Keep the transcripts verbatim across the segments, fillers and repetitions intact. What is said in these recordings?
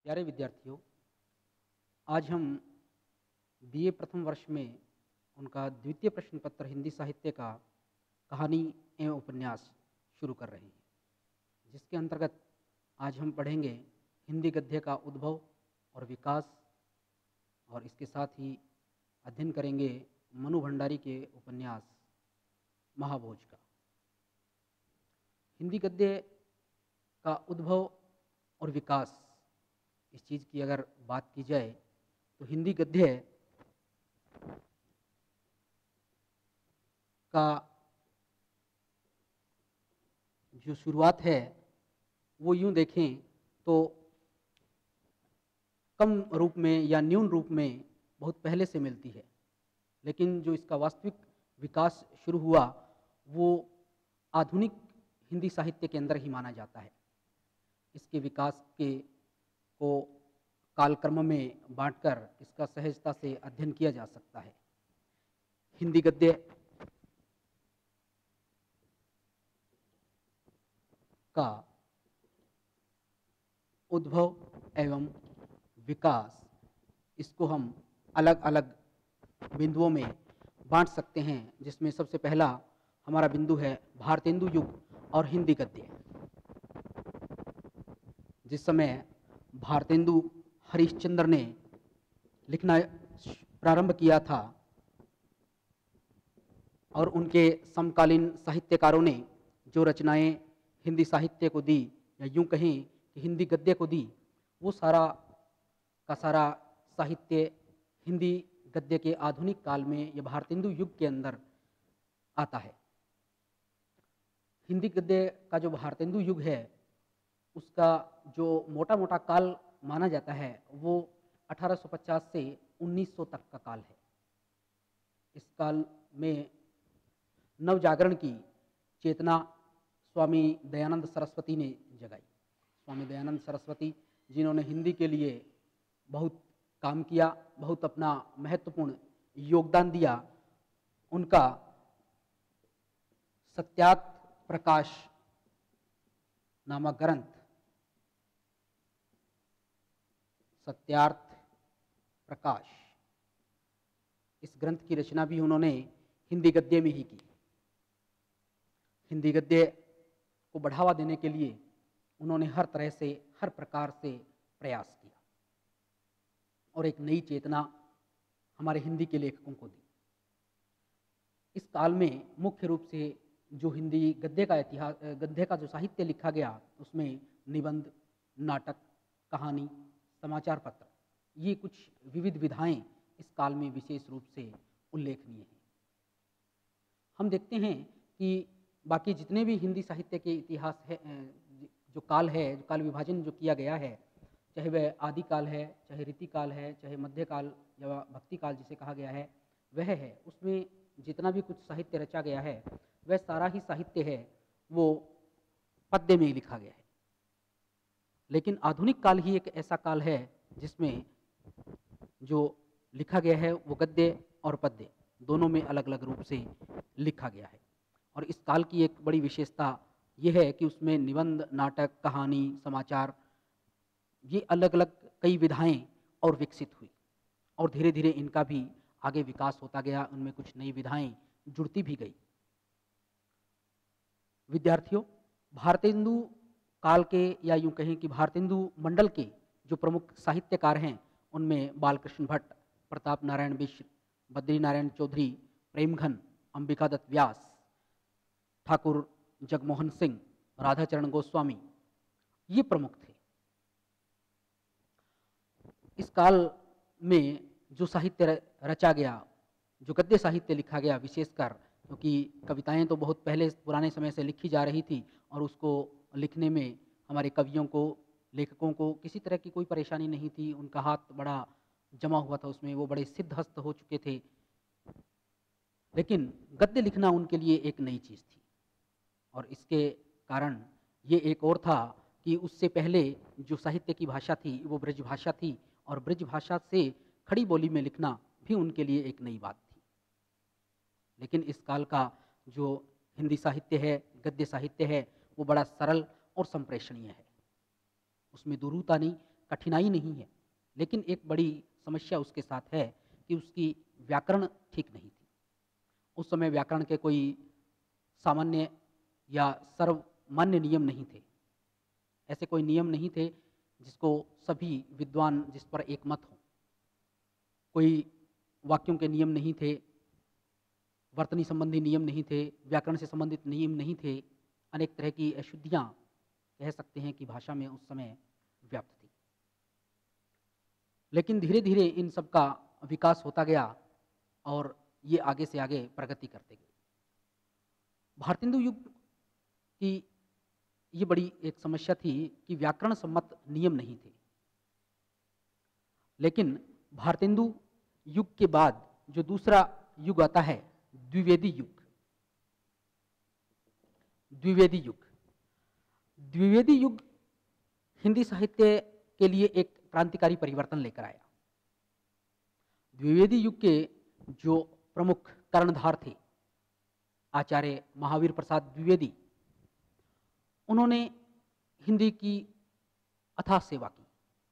प्यारे विद्यार्थियों, आज हम बीए प्रथम वर्ष में उनका द्वितीय प्रश्न पत्र हिंदी साहित्य का कहानी एवं उपन्यास शुरू कर रहे हैं, जिसके अंतर्गत आज हम पढ़ेंगे हिंदी गद्य का उद्भव और विकास, और इसके साथ ही अध्ययन करेंगे मनु भंडारी के उपन्यास महाभोज का। हिंदी गद्य का उद्भव और विकास, इस चीज़ की अगर बात की जाए तो हिंदी गद्य का जो शुरुआत है वो यूं देखें तो कम रूप में या न्यून रूप में बहुत पहले से मिलती है, लेकिन जो इसका वास्तविक विकास शुरू हुआ वो आधुनिक हिंदी साहित्य के अंदर ही माना जाता है। इसके विकास के को कालक्रम में बांटकर इसका सहजता से अध्ययन किया जा सकता है। हिंदी गद्य का उद्भव एवं विकास, इसको हम अलग अलग बिंदुओं में बांट सकते हैं, जिसमें सबसे पहला हमारा बिंदु है भारतेंदु युग और हिंदी गद्य। जिस समय भारतेंदु हरिश्चंद्र ने लिखना प्रारंभ किया था और उनके समकालीन साहित्यकारों ने जो रचनाएं हिंदी साहित्य को दी, या यूं कहें कि हिंदी गद्य को दी, वो सारा का सारा साहित्य हिंदी गद्य के आधुनिक काल में या भारतेंदु युग के अंदर आता है। हिंदी गद्य का जो भारतेंदु युग है उसका जो मोटा मोटा काल माना जाता है वो अठारह सौ पचास से उन्नीस सौ तक का काल है। इस काल में नवजागरण की चेतना स्वामी दयानंद सरस्वती ने जगाई। स्वामी दयानंद सरस्वती, जिन्होंने हिंदी के लिए बहुत काम किया, बहुत अपना महत्वपूर्ण योगदान दिया, उनका सत्यार्थ प्रकाश नामक ग्रंथ, सत्यार्थ प्रकाश, इस ग्रंथ की रचना भी उन्होंने हिंदी गद्य में ही की। हिंदी गद्य को बढ़ावा देने के लिए उन्होंने हर तरह से, हर प्रकार से प्रयास किया और एक नई चेतना हमारे हिंदी के लेखकों को दी। इस काल में मुख्य रूप से जो हिंदी गद्य का इतिहास, गद्य का जो साहित्य लिखा गया, उसमें निबंध, नाटक, कहानी, समाचार पत्र, ये कुछ विविध विधाएं इस काल में विशेष रूप से उल्लेखनीय हैं। हम देखते हैं कि बाकी जितने भी हिंदी साहित्य के इतिहास है, जो काल है, जो काल विभाजन जो किया गया है, चाहे वह आदि काल है, चाहे रीति काल है, चाहे मध्यकाल या भक्ति काल जिसे कहा गया है, वह है, उसमें जितना भी कुछ साहित्य रचा गया है वह सारा ही साहित्य है वो पद्य में लिखा गया है। लेकिन आधुनिक काल ही एक ऐसा काल है जिसमें जो लिखा गया है वो गद्य और पद्य दोनों में अलग अलग रूप से लिखा गया है। और इस काल की एक बड़ी विशेषता ये है कि उसमें निबंध, नाटक, कहानी, समाचार, ये अलग अलग कई विधाएं और विकसित हुई और धीरे धीरे इनका भी आगे विकास होता गया, उनमें कुछ नई विधाएं जुड़ती भी गई। विद्यार्थियों, भारतेंदु काल के, या यूं कहें कि भारतेंदु मंडल के जो प्रमुख साहित्यकार हैं उनमें बालकृष्ण भट्ट, प्रताप नारायण मिश्र, बद्री नारायण चौधरी, प्रेमघन, अंबिका दत्त व्यास, ठाकुर जगमोहन सिंह, राधाचरण गोस्वामी, ये प्रमुख थे। इस काल में जो साहित्य रचा गया, जो गद्य साहित्य लिखा गया, विशेषकर क्योंकि कविताएं तो बहुत पहले पुराने समय से लिखी जा रही थी और उसको लिखने में हमारे कवियों को, लेखकों को किसी तरह की कोई परेशानी नहीं थी, उनका हाथ बड़ा जमा हुआ था उसमें, वो बड़े सिद्धहस्त हो चुके थे। लेकिन गद्य लिखना उनके लिए एक नई चीज़ थी और इसके कारण ये एक और था कि उससे पहले जो साहित्य की भाषा थी वो ब्रज भाषा थी और ब्रज भाषा से खड़ी बोली में लिखना भी उनके लिए एक नई बात थी। लेकिन इस काल का जो हिंदी साहित्य है, गद्य साहित्य है, वो बड़ा सरल और संप्रेषणीय है। उसमें दुरूहता नहीं, कठिनाई नहीं है, लेकिन एक बड़ी समस्या उसके साथ है कि उसकी व्याकरण ठीक नहीं थी। उस समय व्याकरण के कोई सामान्य या सर्वमान्य नियम नहीं थे। ऐसे कोई नियम नहीं थे जिसको सभी विद्वान जिस पर एकमत हो। कोई वाक्यों के नियम नहीं थे, वर्तनी संबंधी नियम नहीं थे, व्याकरण से संबंधित नियम नहीं थे। अनेक तरह की अशुद्धियाँ कह सकते हैं कि भाषा में उस समय व्याप्त थी। लेकिन धीरे धीरे इन सब का विकास होता गया और ये आगे से आगे प्रगति करते गए। भारतेंदु युग की ये बड़ी एक समस्या थी कि व्याकरण सम्मत नियम नहीं थे। लेकिन भारतेंदु युग के बाद जो दूसरा युग आता है, द्विवेदी युग। द्विवेदी युग द्विवेदी युग हिंदी साहित्य के लिए एक क्रांतिकारी परिवर्तन लेकर आया। द्विवेदी युग के जो प्रमुख कर्णधार थे, आचार्य महावीर प्रसाद द्विवेदी, उन्होंने हिंदी की अथाह सेवा की।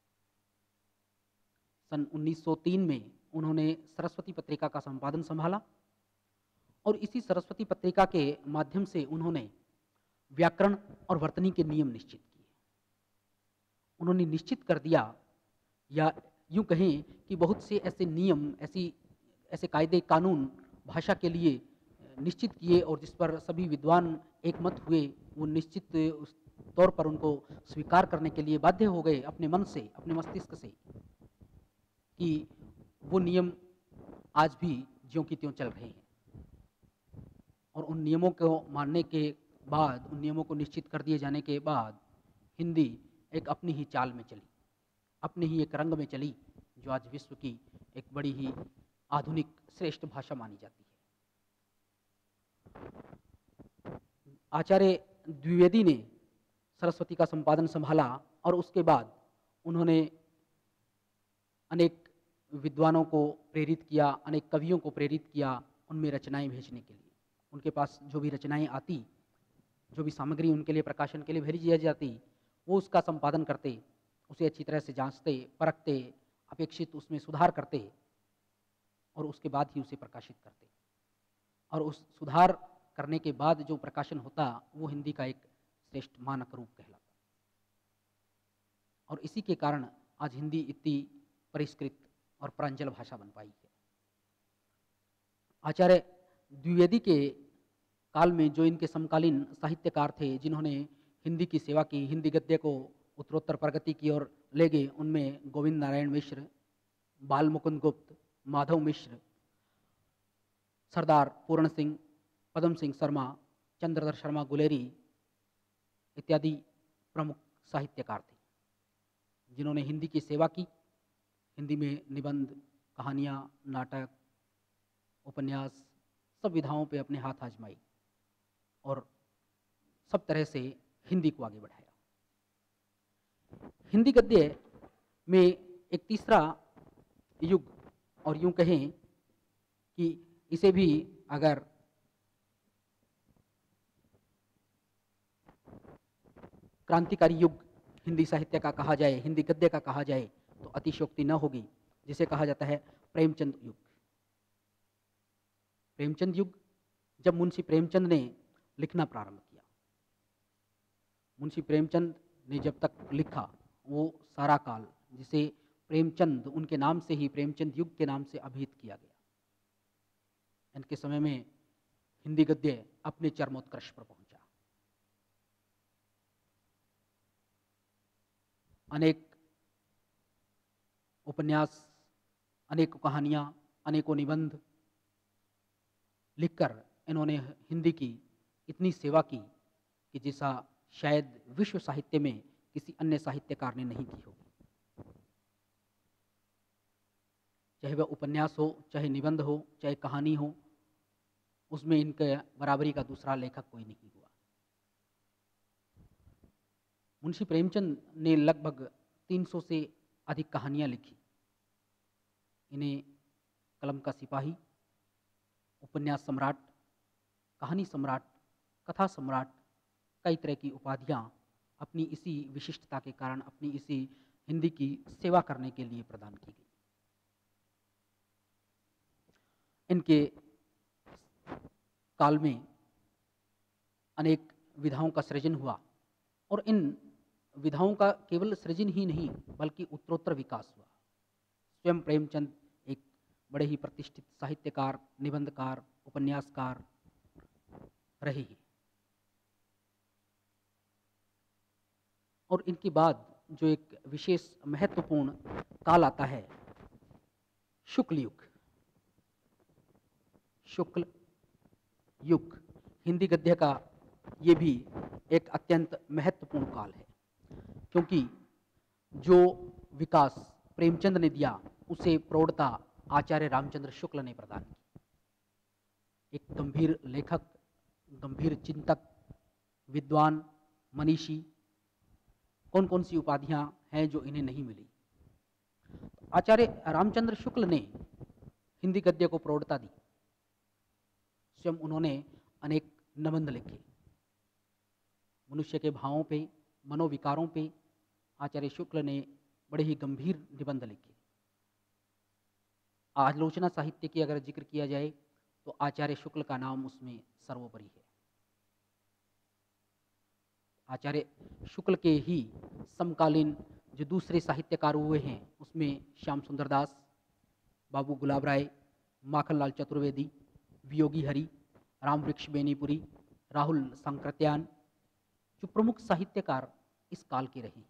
सन उन्नीस सौ तीन में उन्होंने सरस्वती पत्रिका का संपादन संभाला और इसी सरस्वती पत्रिका के माध्यम से उन्होंने व्याकरण और वर्तनी के नियम निश्चित किए। उन्होंने निश्चित कर दिया, या यूं कहें कि बहुत से ऐसे नियम, ऐसी ऐसे कायदे कानून भाषा के लिए निश्चित किए और जिस पर सभी विद्वान एकमत हुए। वो निश्चित उस तौर पर उनको स्वीकार करने के लिए बाध्य हो गए अपने मन से, अपने मस्तिष्क से, कि वो नियम आज भी ज्यों की त्यों चल रहे हैं। और उन नियमों को मानने के बाद, उन नियमों को निश्चित कर दिए जाने के बाद हिंदी एक अपनी ही चाल में चली, अपने ही एक रंग में चली, जो आज विश्व की एक बड़ी ही आधुनिक श्रेष्ठ भाषा मानी जाती है। आचार्य द्विवेदी ने सरस्वती का संपादन संभाला और उसके बाद उन्होंने अनेक विद्वानों को प्रेरित किया, अनेक कवियों को प्रेरित किया उनमें रचनाएं भेजने के लिए। उनके पास जो भी रचनाएं आती, जो भी सामग्री उनके लिए प्रकाशन के लिए भेजी जाती, वो उसका संपादन करते, उसे अच्छी तरह से जांचते, परखते, अपेक्षित उसमें सुधार करते और उसके बाद ही उसे प्रकाशित करते। और उस सुधार करने के बाद जो प्रकाशन होता वो हिंदी का एक श्रेष्ठ मानक रूप कहलाता। और इसी के कारण आज हिंदी इतनी परिष्कृत और प्रांजल भाषा बन पाई है। आचार्य द्विवेदी के काल में जो इनके समकालीन साहित्यकार थे, जिन्होंने हिंदी की सेवा की, हिंदी गद्य को उत्तरोत्तर प्रगति की ओर ले गए, उनमें गोविंद नारायण मिश्र, बाल मुकुंद गुप्त, माधव मिश्र, सरदार पूर्ण सिंह, पदम सिंह शर्मा, चंद्रधर शर्मा गुलेरी इत्यादि प्रमुख साहित्यकार थे, जिन्होंने हिंदी की सेवा की। हिंदी में निबंध, कहानियाँ, नाटक, उपन्यास, सब विधाओं पे अपने हाथ आजमाई और सब तरह से हिंदी को आगे बढ़ाया। हिंदी गद्य में एक तीसरा युग, और यूं कहें कि इसे भी अगर क्रांतिकारी युग हिंदी साहित्य का कहा जाए, हिंदी गद्य का कहा जाए, तो अतिशयोक्ति न होगी, जिसे कहा जाता है प्रेमचंद युग। प्रेमचंद युग, जब मुंशी प्रेमचंद ने लिखना प्रारंभ किया। मुंशी प्रेमचंद ने जब तक लिखा, वो सारा काल जिसे प्रेमचंद, उनके नाम से ही प्रेमचंद युग के नाम से अभिहित किया गया। इनके समय में हिंदी गद्य अपने चरमोत्कर्ष पर पहुंचा। अनेक उपन्यास, अनेक कहानियां, अनेकों निबंध लिखकर इन्होंने हिंदी की इतनी सेवा की कि जैसा शायद विश्व साहित्य में किसी अन्य साहित्यकार ने नहीं की होगी। चाहे वह उपन्यास हो, चाहे निबंध हो, चाहे कहानी हो, उसमें इनके बराबरी का दूसरा लेखक कोई नहीं हुआ। मुंशी प्रेमचंद ने लगभग तीन सौ से अधिक कहानियां लिखी। इन्हें कलम का सिपाही, उपन्यास सम्राट, कहानी सम्राट, कथा सम्राट, कई तरह की उपाधियां अपनी इसी विशिष्टता के कारण, अपनी इसी हिंदी की सेवा करने के लिए प्रदान की गई। इनके काल में अनेक विधाओं का सृजन हुआ और इन विधाओं का केवल सृजन ही नहीं बल्कि उत्तरोत्तर विकास हुआ। स्वयं प्रेमचंद एक बड़े ही प्रतिष्ठित साहित्यकार, निबंधकार, उपन्यासकार रहे हैं और इनके बाद जो एक विशेष महत्वपूर्ण काल आता है शुक्ल युग। शुक्ल युग हिंदी गद्य का ये भी एक अत्यंत महत्वपूर्ण काल है, क्योंकि जो विकास प्रेमचंद ने दिया उसे प्रौढ़ता आचार्य रामचंद्र शुक्ल ने प्रदान की। एक गंभीर लेखक, गंभीर चिंतक, विद्वान, मनीषी, कौन कौन सी उपाधियां हैं जो इन्हें नहीं मिली। आचार्य रामचंद्र शुक्ल ने हिंदी गद्य को प्रौढ़ता दी। स्वयं उन्होंने अनेक निबंध लिखे। मनुष्य के भावों पे, मनोविकारों पे आचार्य शुक्ल ने बड़े ही गंभीर निबंध लिखे। आलोचना साहित्य की अगर जिक्र किया जाए तो आचार्य शुक्ल का नाम उसमें सर्वोपरि है। आचार्य शुक्ल के ही समकालीन जो दूसरे साहित्यकार हुए हैं उसमें श्याम सुंदर दास, बाबू गुलाब राय, माखनलाल चतुर्वेदी, वियोगी हरि, रामवृक्ष बेनीपुरी, राहुल सांकृत्यायन, जो प्रमुख साहित्यकार इस काल के रहे।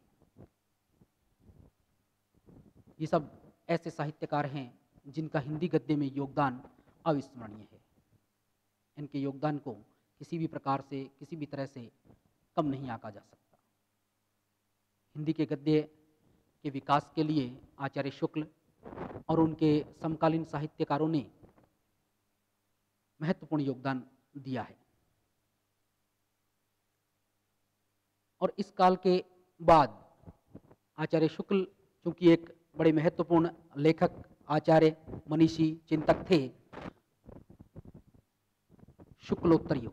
ये सब ऐसे साहित्यकार हैं जिनका हिंदी गद्य में योगदान अविस्मरणीय है। इनके योगदान को किसी भी प्रकार से, किसी भी तरह से कम नहीं आंका जा सकता। हिंदी के गद्य के विकास के लिए आचार्य शुक्ल और उनके समकालीन साहित्यकारों ने महत्वपूर्ण योगदान दिया है। और इस काल के बाद आचार्य शुक्ल चूंकि एक बड़े महत्वपूर्ण लेखक, आचार्य, मनीषी, चिंतक थे, शुक्लोत्तर युग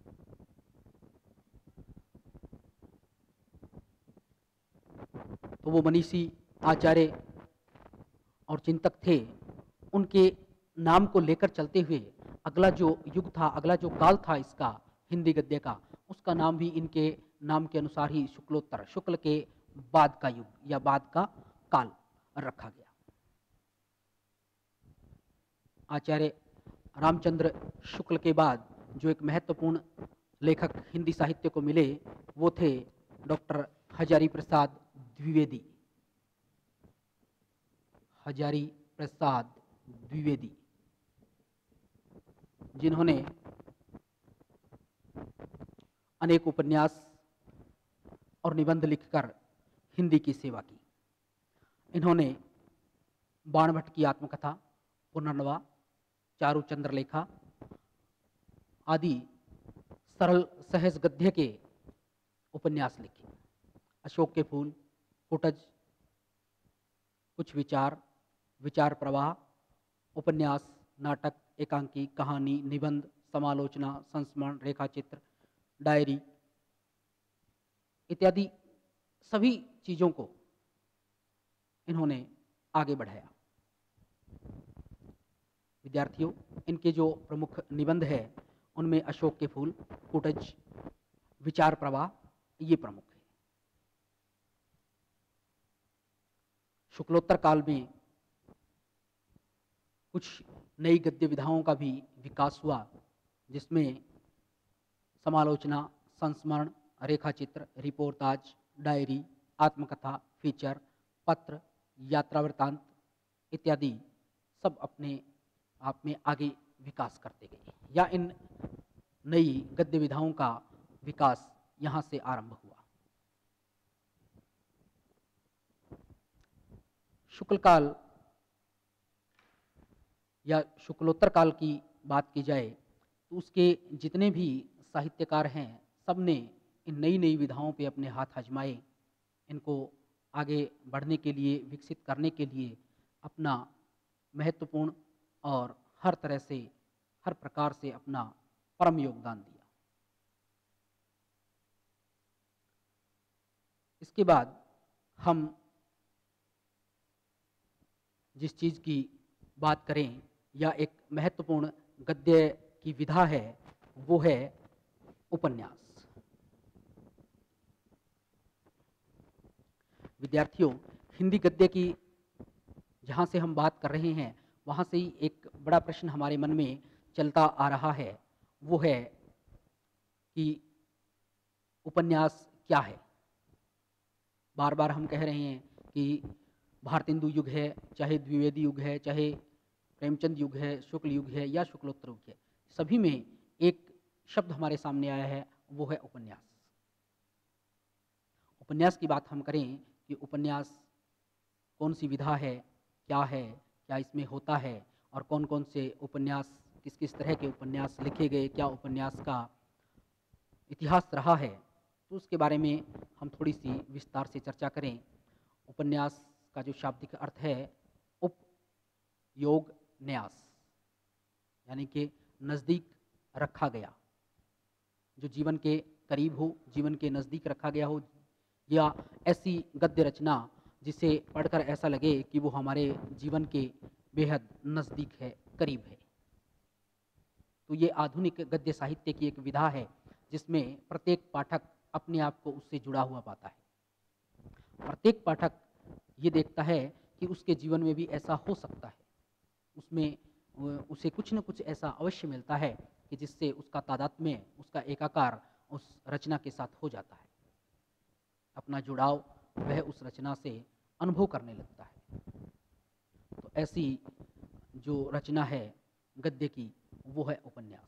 तो वो मनीषी, आचार्य और चिंतक थे, उनके नाम को लेकर चलते हुए अगला जो युग था, अगला जो काल था इसका हिंदी गद्य का, उसका नाम भी इनके नाम के अनुसार ही शुक्लोत्तर, शुक्ल के बाद का युग या बाद का काल रखा गया। आचार्य रामचंद्र शुक्ल के बाद जो एक महत्वपूर्ण लेखक हिंदी साहित्य को मिले वो थे डॉक्टर हजारी प्रसाद द्विवेदी। हजारी प्रसाद द्विवेदी जिन्होंने अनेक उपन्यास और निबंध लिखकर हिंदी की सेवा की। इन्होंने बाणभट्ट की आत्मकथा, पुनर्नवा, चारु चंद्रलेखा आदि सरल सहज गद्य के उपन्यास लिखे। अशोक के फूल, कुटज, कुछ विचार, विचार प्रवाह, उपन्यास, नाटक, एकांकी, कहानी, निबंध, समालोचना, संस्मरण, रेखाचित्र, डायरी इत्यादि सभी चीजों को इन्होंने आगे बढ़ाया। विद्यार्थियों, इनके जो प्रमुख निबंध है उनमें अशोक के फूल, कुटज, विचार प्रवाह ये प्रमुख है। शुक्लोत्तर काल में कुछ नई गद्य विधाओं का भी विकास हुआ, जिसमें समालोचना, संस्मरण, रेखाचित्र, रिपोर्टाज, डायरी, आत्मकथा, फीचर, पत्र, यात्रा वृत्तांत इत्यादि सब अपने आप में आगे विकास करते गए, या इन नई गद्य विधाओं का विकास यहाँ से आरंभ हुआ। शुक्ल काल या शुक्लोत्तर काल की बात की जाए तो उसके जितने भी साहित्यकार हैं सब ने इन नई नई विधाओं पे अपने हाथ आजमाए, इनको आगे बढ़ने के लिए, विकसित करने के लिए अपना महत्वपूर्ण और हर तरह से, हर प्रकार से अपना परम योगदान दिया। इसके बाद हम जिस चीज़ की बात करें या एक महत्वपूर्ण गद्य की विधा है वो है उपन्यास। विद्यार्थियों, हिंदी गद्य की जहाँ से हम बात कर रहे हैं वहाँ से ही एक बड़ा प्रश्न हमारे मन में चलता आ रहा है, वो है कि उपन्यास क्या है। बार बार हम कह रहे हैं कि भारतेंदु युग है, चाहे द्विवेदी युग है, चाहे प्रेमचंद युग है, शुक्ल युग है या शुक्लोत्तर युग है, सभी में एक शब्द हमारे सामने आया है, वो है उपन्यास। उपन्यास की बात हम करें कि उपन्यास कौन सी विधा है, क्या है, क्या इसमें होता है और कौन कौन से उपन्यास, किस किस तरह के उपन्यास लिखे गए, क्या उपन्यास का इतिहास रहा है, तो उसके बारे में हम थोड़ी सी विस्तार से चर्चा करें। उपन्यास का जो शाब्दिक अर्थ है उप योग न्यास, यानी कि नज़दीक रखा गया, जो जीवन के करीब हो, जीवन के नज़दीक रखा गया हो, या ऐसी गद्य रचना जिसे पढ़कर ऐसा लगे कि वो हमारे जीवन के बेहद नज़दीक है, करीब है। तो ये आधुनिक गद्य साहित्य की एक विधा है जिसमें प्रत्येक पाठक अपने आप को उससे जुड़ा हुआ पाता है। प्रत्येक पाठक ये देखता है कि उसके जीवन में भी ऐसा हो सकता है, उसमें उसे कुछ न कुछ ऐसा अवश्य मिलता है कि जिससे उसका तादात्म्य, उसका एकाकार उस रचना के साथ हो जाता है, अपना जुड़ाव वह उस रचना से अनुभव करने लगता है। तो ऐसी जो रचना है गद्य की वो है उपन्यास।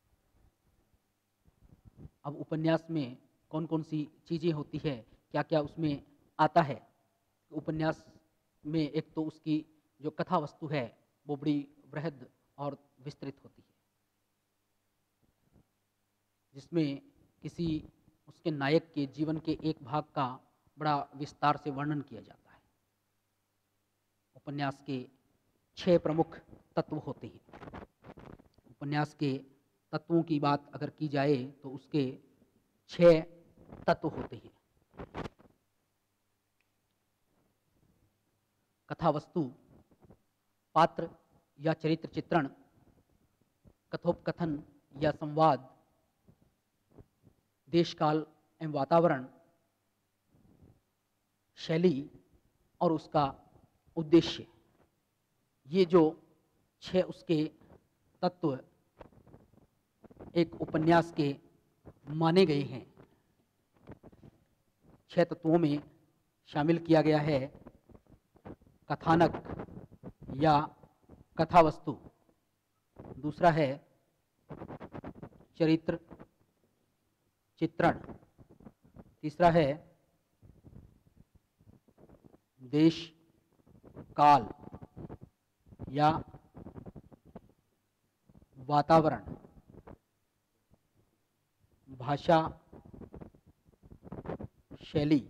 अब उपन्यास में कौन कौन सी चीज़ें होती है, क्या क्या उसमें आता है। उपन्यास में एक तो उसकी जो कथा वस्तु है वो बड़ी बृहद और विस्तृत होती है, जिसमें किसी उसके नायक के जीवन के एक भाग का बड़ा विस्तार से वर्णन किया जाता है। उपन्यास के छह प्रमुख तत्व होते हैं। उपन्यास के तत्वों की बात अगर की जाए तो उसके छह तत्व होते हैं। कथा वस्तु, पात्र या चरित्र चित्रण, कथोपकथन या संवाद, देश काल एवं वातावरण, शैली और उसका उद्देश्य। ये जो छह उसके तत्व एक उपन्यास के माने गए हैं, छह तत्वों में शामिल किया गया है कथानक या कथा वस्तु, दूसरा है चरित्र चित्रण, तीसरा है देश काल या वातावरण, भाषा शैली,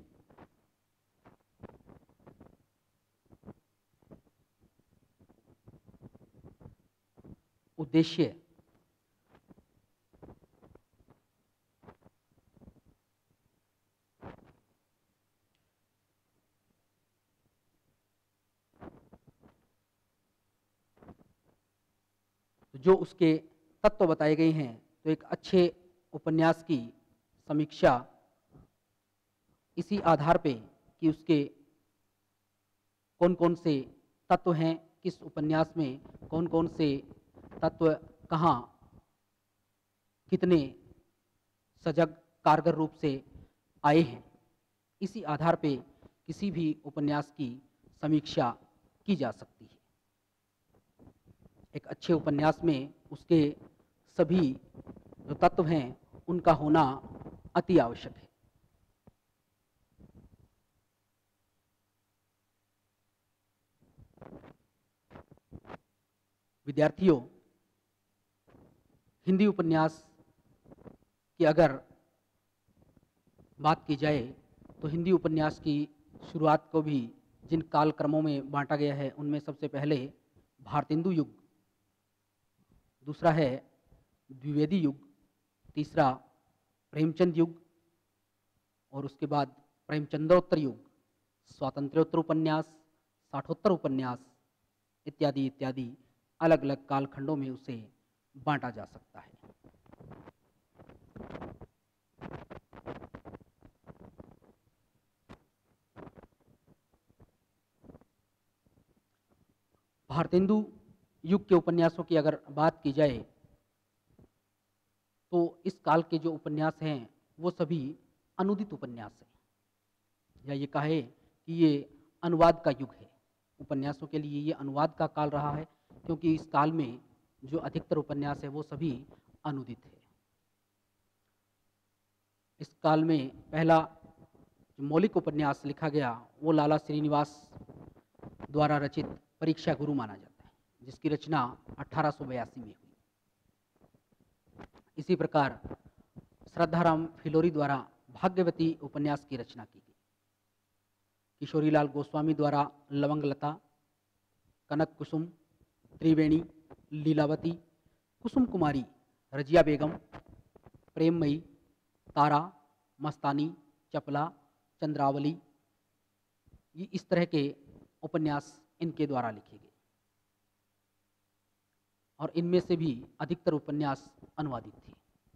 उद्देश्य। जो उसके तत्व बताए गए हैं, तो एक अच्छे उपन्यास की समीक्षा इसी आधार पे कि उसके कौन कौन से तत्व हैं, किस उपन्यास में कौन कौन से तत्व कहाँ कितने सजग कारगर रूप से आए हैं, इसी आधार पे किसी भी उपन्यास की समीक्षा की जा सकती है। एक अच्छे उपन्यास में उसके सभी जो तत्व हैं उनका होना अति आवश्यक है। विद्यार्थियों, हिंदी उपन्यास की अगर बात की जाए तो हिंदी उपन्यास की शुरुआत को भी जिन कालक्रमों में बांटा गया है उनमें सबसे पहले भारतेंदु युग, दूसरा है द्विवेदी युग, तीसरा प्रेमचंद युग और उसके बाद प्रेमचंद्रोत्तर युग, स्वातंत्र्योत्तर उपन्यास, साठोत्तर उपन्यास, इत्यादि इत्यादि अलग अलग कालखंडों में उसे बांटा जा सकता है। भारतेंदु युग के उपन्यासों की अगर बात की जाए तो इस काल के जो उपन्यास हैं वो सभी अनुदित उपन्यास हैं, या ये कहे कि ये अनुवाद का युग है। उपन्यासों के लिए ये अनुवाद का काल रहा है, क्योंकि इस काल में जो अधिकतर उपन्यास है वो सभी अनुदित है। इस काल में पहला जो मौलिक उपन्यास लिखा गया वो लाला श्रीनिवास द्वारा रचित परीक्षा गुरु माना जाता है, जिसकी रचना अठारह सौ बयासी में हुई। इसी प्रकार श्रद्धाराम फिलोरी द्वारा भाग्यवती उपन्यास की रचना की गई। किशोरीलाल गोस्वामी द्वारा लवंगलता, कनक कुसुम, त्रिवेणी, लीलावती, कुसुम कुमारी, रजिया बेगम, प्रेममयी, तारा, मस्तानी, चपला, चंद्रावली, ये इस तरह के उपन्यास इनके द्वारा लिखे गए, और इनमें से भी अधिकतर उपन्यास अनुवादित थे।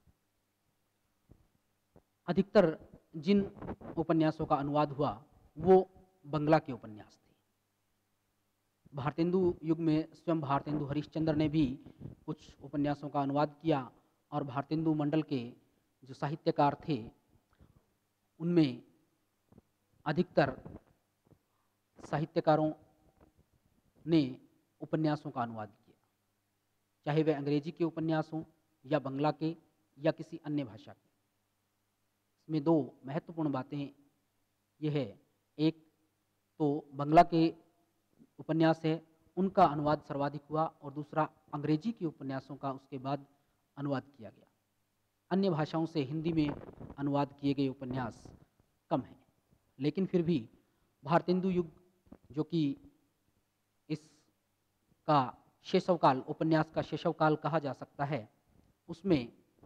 अधिकतर जिन उपन्यासों का अनुवाद हुआ वो बंगला के उपन्यास थे। भारतेंदु युग में स्वयं भारतेंदु हरिश्चंद्र ने भी कुछ उपन्यासों का अनुवाद किया, और भारतेंदु मंडल के जो साहित्यकार थे उनमें अधिकतर साहित्यकारों ने उपन्यासों का अनुवाद किया, चाहे वे अंग्रेजी के उपन्यास हों या बंगला के या किसी अन्य भाषा के। इसमें दो महत्वपूर्ण बातें ये है, एक तो बंगला के उपन्यास है उनका अनुवाद सर्वाधिक हुआ, और दूसरा अंग्रेजी के उपन्यासों का उसके बाद अनुवाद किया गया। अन्य भाषाओं से हिंदी में अनुवाद किए गए उपन्यास कम हैं, लेकिन फिर भी भारतेंदु युग जो कि इसका शैशवकाल, उपन्यास का शैशवकाल कहा जा सकता है, उसमें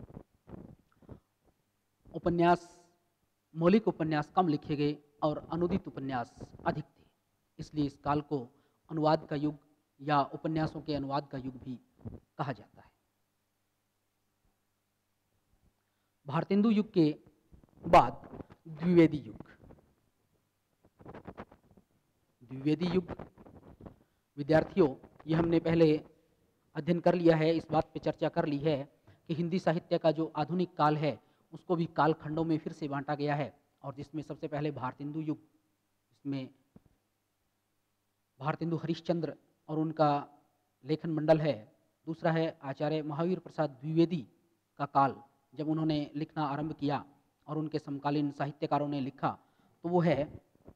उपन्यास, मौलिक उपन्यास कम लिखे गए और अनुदित उपन्यास अधिक थे। इसलिए इस काल को अनुवाद का युग या उपन्यासों के अनुवाद का युग भी कहा जाता है। भारतेंदु युग के बाद द्विवेदी युग। द्विवेदी युग विद्यार्थियों, ये हमने पहले अध्ययन कर लिया है, इस बात पे चर्चा कर ली है कि हिंदी साहित्य का जो आधुनिक काल है उसको भी कालखंडों में फिर से बांटा गया है, और जिसमें सबसे पहले भारतेंदु युग, इसमें भारतेंदु हरिश्चंद्र और उनका लेखन मंडल है। दूसरा है आचार्य महावीर प्रसाद द्विवेदी का काल, जब उन्होंने लिखना आरंभ किया और उनके समकालीन साहित्यकारों ने लिखा, तो वो है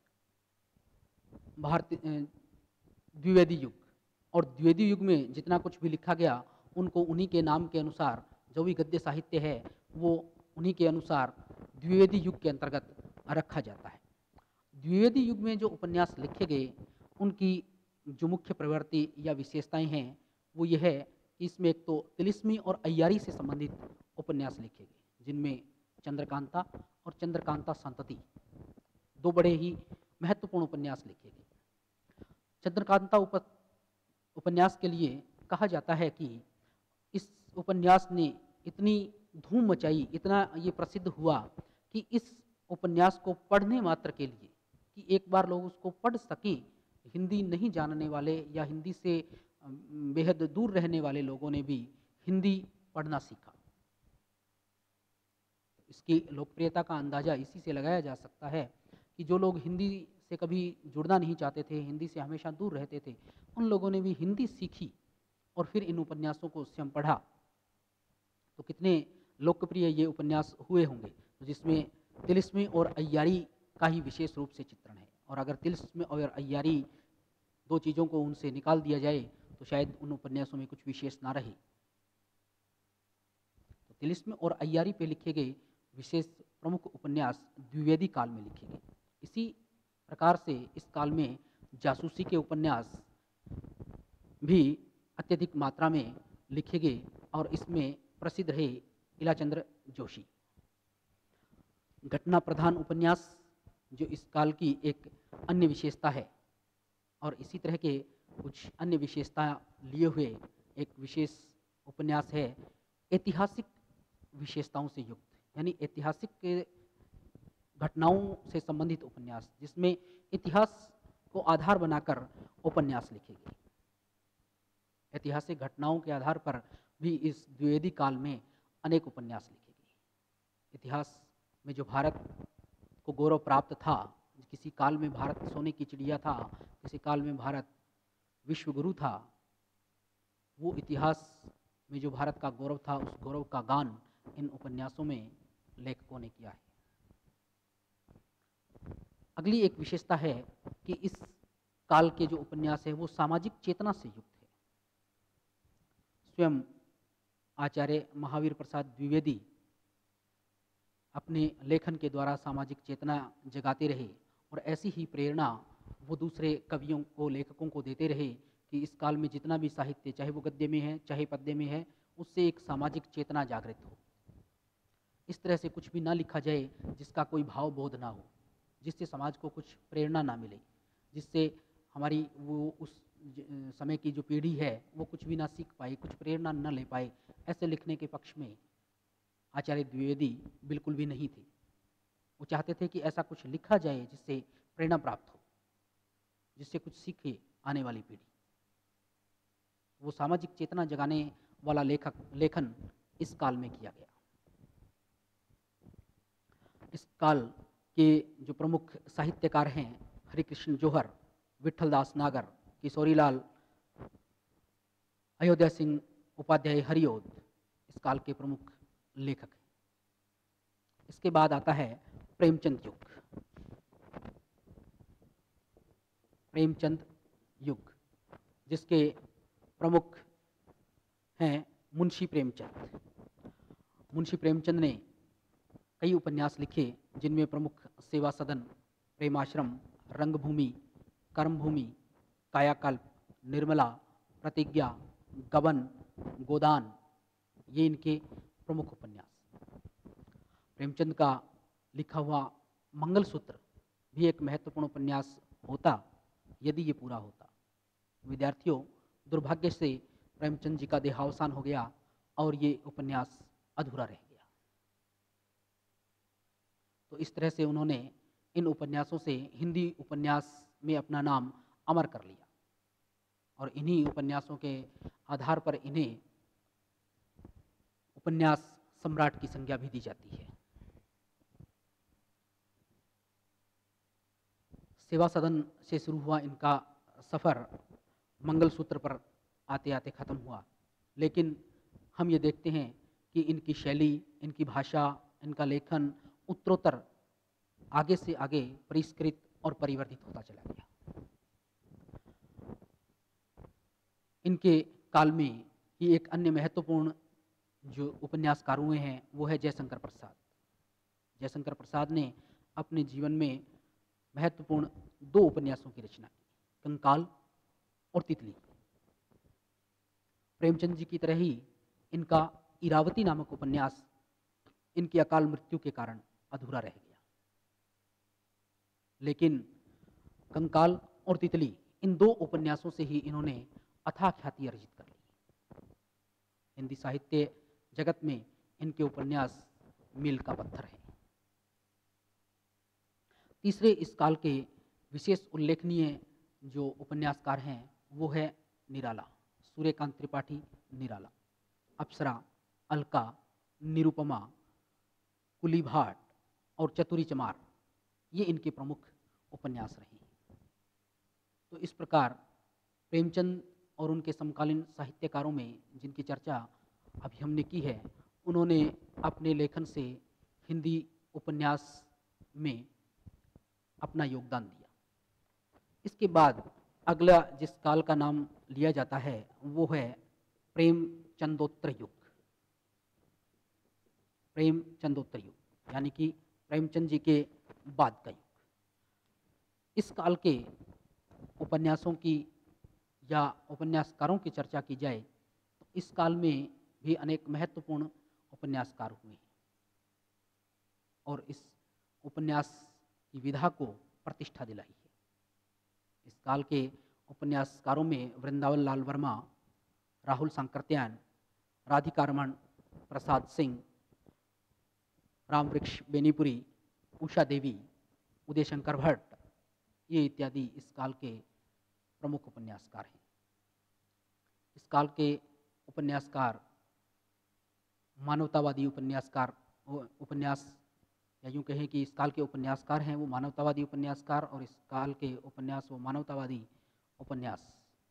भारत द्विवेदी युग। और द्विवेदी युग में जितना कुछ भी लिखा गया उनको उन्हीं के नाम के अनुसार, जो भी गद्य साहित्य है वो उन्हीं के अनुसार द्विवेदी युग के अंतर्गत रखा जाता है। द्विवेदी युग में जो उपन्यास लिखे गए उनकी जो मुख्य प्रवृत्ति या विशेषताएं हैं वो ये है कि इसमें एक तो तिलिस्मी और अय्यारी से संबंधित उपन्यास लिखे गए, जिनमें चंद्रकांता और चंद्रकांता संतति दो बड़े ही महत्वपूर्ण उपन्यास लिखे गए। चंद्रकांता उप उपन्यास के लिए कहा जाता है कि इस उपन्यास ने इतनी धूम मचाई, इतना ये प्रसिद्ध हुआ कि इस उपन्यास को पढ़ने मात्र के लिए, कि एक बार लोग उसको पढ़ सकें, हिंदी नहीं जानने वाले या हिंदी से बेहद दूर रहने वाले लोगों ने भी हिंदी पढ़ना सीखा। इसकी लोकप्रियता का अंदाजा इसी से लगाया जा सकता है कि जो लोग हिंदी से कभी जुड़ना नहीं चाहते थे, हिंदी से हमेशा दूर रहते थे, उन लोगों ने भी हिंदी सीखी और फिर इन उपन्यासों को स्वयं पढ़ा। तो कितने लोकप्रिय ये उपन्यास हुए होंगे, तो जिसमें तिलिस्मी और अय्यारी का ही विशेष रूप से चित्रण है। और अगर तिलिस्मी और अय्यारी दो चीज़ों को उनसे निकाल दिया जाए तो शायद उन उपन्यासों में कुछ विशेष ना रहे। तो तिलिस्मी और अय्यारी पे लिखे गए विशेष प्रमुख उपन्यास द्विवेदी काल में लिखे गए। इसी प्रकार से इस काल में जासूसी के उपन्यास भी अत्यधिक मात्रा में लिखे गए, और इसमें प्रसिद्ध रहे इलाचंद्र जोशी। घटना प्रधान उपन्यास जो इस काल की एक अन्य विशेषता है, और इसी तरह के कुछ अन्य विशेषता लिए हुए एक विशेष उपन्यास है ऐतिहासिक विशेषताओं से युक्त, यानी ऐतिहासिक के घटनाओं से संबंधित उपन्यास, जिसमें इतिहास को आधार बनाकर उपन्यास लिखे गए। ऐतिहासिक घटनाओं के आधार पर भी इस द्विवेदी काल में अनेक उपन्यास लिखे गए। इतिहास में जो भारत को गौरव प्राप्त था, किसी काल में भारत सोने की चिड़िया था, किसी काल में भारत विश्वगुरु था, वो इतिहास में जो भारत का गौरव था, उस गौरव का गान इन उपन्यासों में लेखकों ने किया है। अगली एक विशेषता है कि इस काल के जो उपन्यास है वो सामाजिक चेतना से युक्त है। स्वयं आचार्य महावीर प्रसाद द्विवेदी अपने लेखन के द्वारा सामाजिक चेतना जगाते रहे और ऐसी ही प्रेरणा वो दूसरे कवियों को, लेखकों को देते रहे कि इस काल में जितना भी साहित्य, चाहे वो गद्य में है चाहे पद्य में है, उससे एक सामाजिक चेतना जागृत हो। इस तरह से कुछ भी ना लिखा जाए जिसका कोई भाव बोध ना हो, जिससे समाज को कुछ प्रेरणा ना मिले, जिससे हमारी वो उस समय की जो पीढ़ी है वो कुछ भी ना सीख पाए, कुछ प्रेरणा न ले पाए। ऐसे लिखने के पक्ष में आचार्य द्विवेदी बिल्कुल भी नहीं थे। वो चाहते थे कि ऐसा कुछ लिखा जाए जिससे प्रेरणा प्राप्त हो, जिससे कुछ सीखे आने वाली पीढ़ी। वो सामाजिक चेतना जगाने वाला लेखक लेखन इस काल में किया गया। इस काल के जो प्रमुख साहित्यकार हैं हरिकृष्ण जोहर, विठल दास नागर, किशोरीलाल, अयोध्या सिंह उपाध्याय हरिओद इस काल के प्रमुख लेखक हैं। इसके बाद आता है प्रेमचंद युग। प्रेमचंद युग जिसके प्रमुख हैं मुंशी प्रेमचंद। मुंशी प्रेमचंद ने कई उपन्यास लिखे जिनमें प्रमुख सेवा सदन, प्रेमाश्रम, रंगभूमि, कर्मभूमि, कायाकल्प, निर्मला, प्रतिज्ञा, गबन, गोदान, ये इनके प्रमुख उपन्यास। प्रेमचंद का लिखा हुआ मंगलसूत्र भी एक महत्वपूर्ण उपन्यास होता यदि ये पूरा होता। विद्यार्थियों, दुर्भाग्य से प्रेमचंद जी का देहावसान हो गया और ये उपन्यास अधूरा रह गया। तो इस तरह से उन्होंने इन उपन्यासों से हिंदी उपन्यास में अपना नाम अमर कर लिया और इन्हीं उपन्यासों के आधार पर इन्हें उपन्यास सम्राट की संज्ञा भी दी जाती है। सेवा सदन से शुरू हुआ इनका सफ़र मंगलसूत्र पर आते आते ख़त्म हुआ, लेकिन हम ये देखते हैं कि इनकी शैली, इनकी भाषा, इनका लेखन उत्तरोत्तर आगे से आगे परिष्कृत और परिवर्तित होता चला गया। इनके काल में ही एक अन्य महत्वपूर्ण जो उपन्यासकार हुए हैं वो है जयशंकर प्रसाद। जयशंकर प्रसाद ने अपने जीवन में महत्वपूर्ण दो उपन्यासों की रचना की, कंकाल और तितली। प्रेमचंद जी की तरह ही इनका इरावती नामक उपन्यास इनकी अकाल मृत्यु के कारण अधूरा रह गया, लेकिन कंकाल और तितली इन दो उपन्यासों से ही इन्होंने अथाह ख्याति अर्जित कर ली। हिंदी साहित्य जगत में इनके उपन्यास मील का पत्थर है। तीसरे इस काल के विशेष उल्लेखनीय जो उपन्यासकार हैं वो है निराला, सूर्यकांत त्रिपाठी निराला। अप्सरा, अलका, निरुपमा, कुली भाट और चतुरी चमार ये इनके प्रमुख उपन्यास रहे हैं। तो इस प्रकार प्रेमचंद और उनके समकालीन साहित्यकारों में जिनकी चर्चा अभी हमने की है, उन्होंने अपने लेखन से हिंदी उपन्यास में अपना योगदान दिया। इसके बाद अगला जिस काल का नाम लिया जाता है वो है प्रेमचंदोत्तर युग। प्रेमचंदोत्तर युग यानी कि प्रेमचंद जी के बाद का युग। इस काल के उपन्यासों की या उपन्यासकारों की चर्चा की जाए तो इस काल में भी अनेक महत्वपूर्ण उपन्यासकार हुए हैं और इस उपन्यास की विधा को प्रतिष्ठा दिलाई है। इस काल के उपन्यासकारों में वृंदावन लाल वर्मा, राहुल सांकृत्यायन, राधिका रमन, प्रसाद सिंह, रामवृक्ष बेनीपुरी, उषा देवी, उदय शंकर भट्ट, ये इत्यादि इस काल के प्रमुख उपन्यासकार हैं। इस काल के उपन्यासकार मानवतावादी उपन्यासकार उपन्यास या यूँ कहें कि इस काल के उपन्यासकार हैं वो मानवतावादी उपन्यासकार, और इस काल के उपन्यास वो मानवतावादी उपन्यास।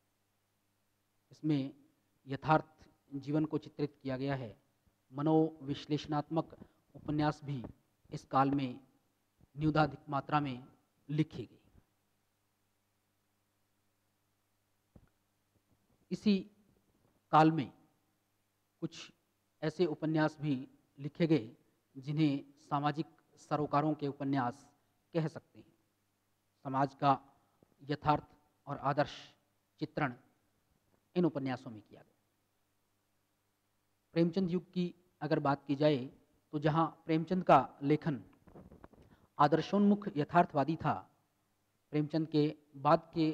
इसमें यथार्थ जीवन को चित्रित किया गया है। मनोविश्लेषणात्मक उपन्यास भी इस काल में न्यूनाधिक मात्रा में लिखी गई। इसी काल में कुछ ऐसे उपन्यास भी लिखे गए जिन्हें सामाजिक सरोकारों के उपन्यास कह सकते हैं। समाज का यथार्थ और आदर्श चित्रण इन उपन्यासों में किया गया। प्रेमचंद युग की अगर बात की जाए तो जहां प्रेमचंद का लेखन आदर्शोन्मुख यथार्थवादी था, प्रेमचंद के बाद के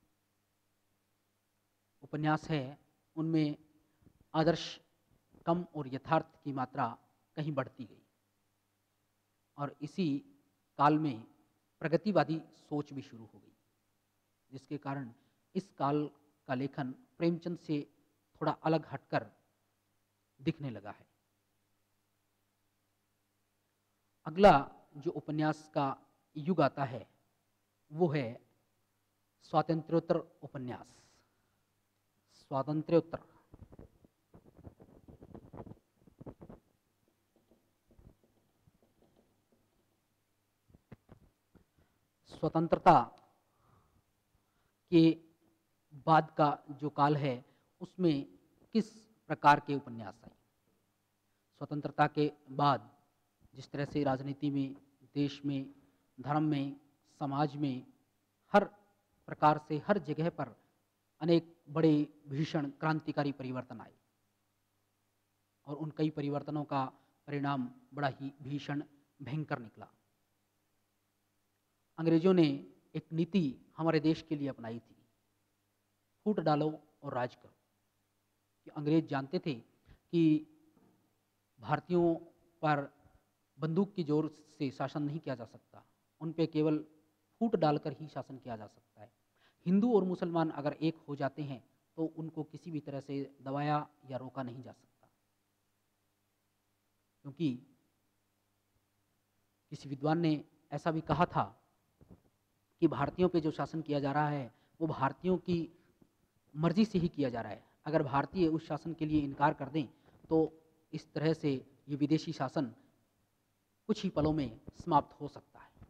उपन्यास है उनमें आदर्श कम और यथार्थ की मात्रा कहीं बढ़ती गई, और इसी काल में प्रगतिवादी सोच भी शुरू हो गई, जिसके कारण इस काल का लेखन प्रेमचंद से थोड़ा अलग हटकर दिखने लगा है। अगला जो उपन्यास का युग आता है वो है स्वातंत्र्योत्तर उपन्यास। स्वातंत्र्योत्तर स्वतंत्रता के बाद का जो काल है उसमें किस प्रकार के उपन्यास आए। स्वतंत्रता के बाद जिस तरह से राजनीति में, देश में, धर्म में, समाज में, हर प्रकार से हर जगह पर अनेक बड़े भीषण क्रांतिकारी परिवर्तन आए, और उन कई परिवर्तनों का परिणाम बड़ा ही भीषण भयंकर निकला। अंग्रेजों ने एक नीति हमारे देश के लिए अपनाई थी, फूट डालो और राज करो। कि अंग्रेज जानते थे कि भारतीयों पर बंदूक की जोर से शासन नहीं किया जा सकता, उन पे केवल फूट डालकर ही शासन किया जा सकता है। हिंदू और मुसलमान अगर एक हो जाते हैं तो उनको किसी भी तरह से दबाया या रोका नहीं जा सकता, क्योंकि किसी विद्वान ने ऐसा भी कहा था कि भारतीयों पे जो शासन किया जा रहा है वो भारतीयों की मर्जी से ही किया जा रहा है। अगर भारतीय उस शासन के लिए इनकार कर दें तो इस तरह से ये विदेशी शासन कुछ ही पलों में समाप्त हो सकता है।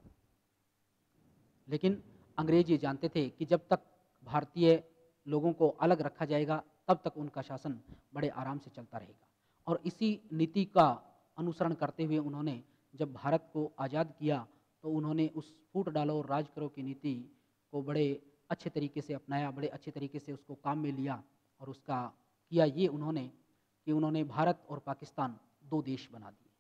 लेकिन अंग्रेज ये जानते थे कि जब तक भारतीय लोगों को अलग रखा जाएगा तब तक उनका शासन बड़े आराम से चलता रहेगा, और इसी नीति का अनुसरण करते हुए उन्होंने जब भारत को आज़ाद किया तो उन्होंने उस फूट डालो और राज करो की नीति को बड़े अच्छे तरीके से अपनाया, बड़े अच्छे तरीके से उसको काम में लिया, और उसका किया ये उन्होंने कि उन्होंने भारत और पाकिस्तान दो देश बना दिए।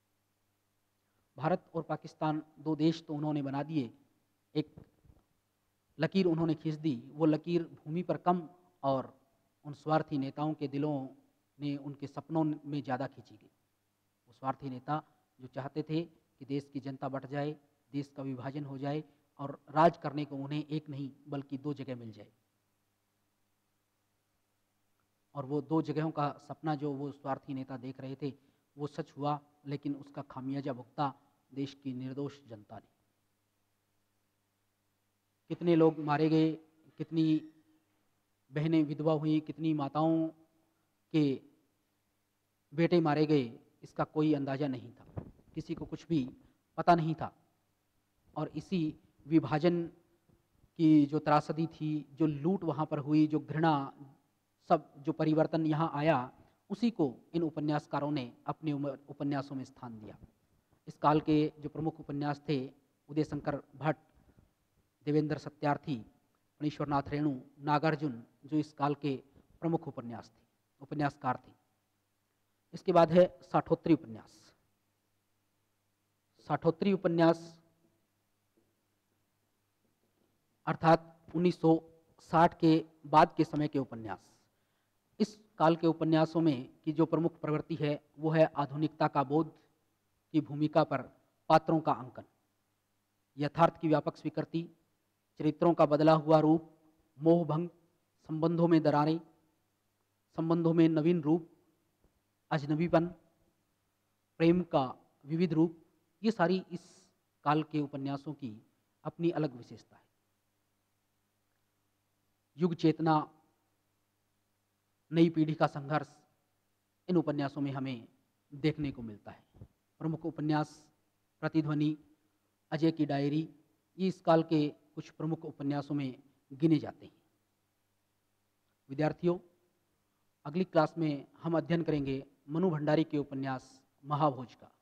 भारत और पाकिस्तान दो देश तो उन्होंने बना दिए, एक लकीर उन्होंने खींच दी, वो लकीर भूमि पर कम और उन स्वार्थी नेताओं के दिलों ने, उनके सपनों में ज़्यादा खींची गई। वो स्वार्थी नेता जो चाहते थे कि देश की जनता बट जाए, देश का विभाजन हो जाए और राज करने को उन्हें एक नहीं बल्कि दो जगह मिल जाए, और वो दो जगहों का सपना जो वो स्वार्थी नेता देख रहे थे वो सच हुआ, लेकिन उसका खामियाजा भुगता देश की निर्दोष जनता ने। कितने लोग मारे गए, कितनी बहनें विधवा हुई, कितनी माताओं के बेटे मारे गए, इसका कोई अंदाजा नहीं था, किसी को कुछ भी पता नहीं था। और इसी विभाजन की जो त्रासदी थी, जो लूट वहाँ पर हुई, जो घृणा, सब जो परिवर्तन यहाँ आया, उसी को इन उपन्यासकारों ने अपने उपन्यासों में स्थान दिया। इस काल के जो प्रमुख उपन्यास थे, उदय शंकर भट्ट, देवेंद्र सत्यार्थी, फणीश्वरनाथ रेणु, नागार्जुन, जो इस काल के प्रमुख उपन्यास थे, उपन्यासकार थे। इसके बाद है साठोत्तरी उपन्यास। साठोत्तरी उपन्यास अर्थात उन्नीस सौ साठ के बाद के समय के उपन्यास। इस काल के उपन्यासों में की जो प्रमुख प्रवृत्ति है वो है आधुनिकता का बोध की भूमिका पर पात्रों का अंकन, यथार्थ की व्यापक स्वीकृति, चरित्रों का बदला हुआ रूप, मोहभंग, संबंधों में दरारें, संबंधों में नवीन रूप, अजनबीपन, प्रेम का विविध रूप, ये सारी इस काल के उपन्यासों की अपनी अलग विशेषता है। युग चेतना, नई पीढ़ी का संघर्ष इन उपन्यासों में हमें देखने को मिलता है। प्रमुख उपन्यास प्रतिध्वनि, अजय की डायरी, ये इस काल के कुछ प्रमुख उपन्यासों में गिने जाते हैं। विद्यार्थियों, अगली क्लास में हम अध्ययन करेंगे मनु भंडारी के उपन्यास महाभोज का।